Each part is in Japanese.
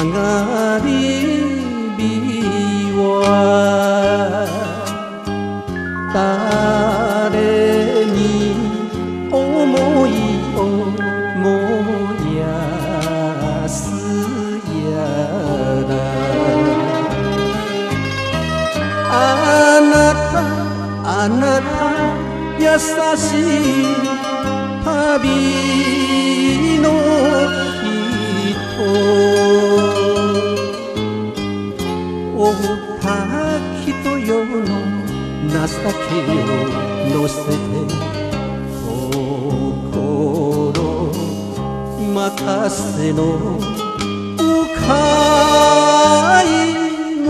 り火は誰に思いを燃やすやら。あなた優しい旅の人、追った人よの情けを乗せて心任せのお買い物。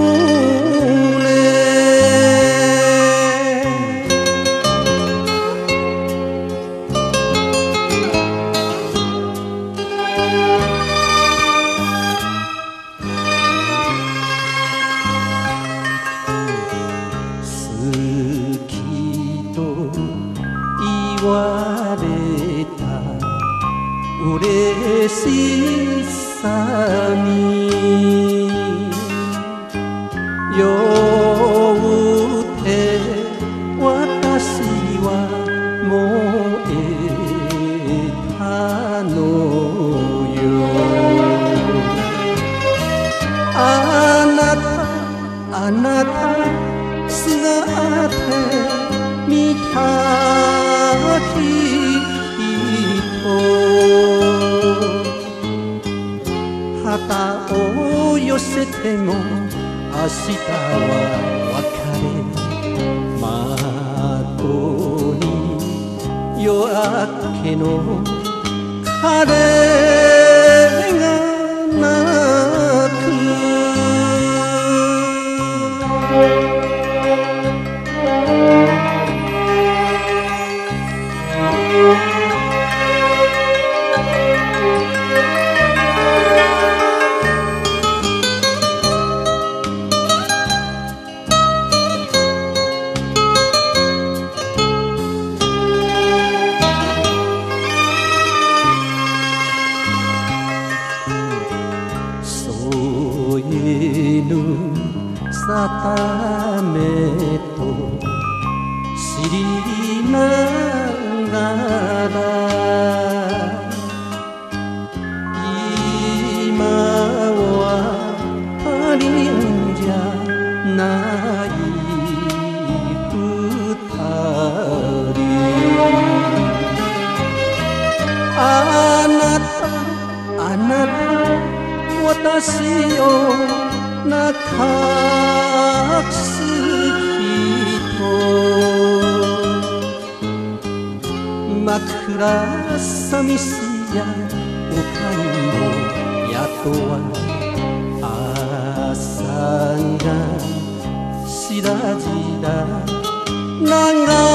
言われた嬉しさに酔って私は燃えたのよ。あなたすがってみた人、旗を寄せても明日は別れ、窓に夜明けの鐘が鳴く。定めと知りながら今は足りんじゃない二人。あなた私を泣かす人、枕寂しやおかんの宿は朝がしらじら長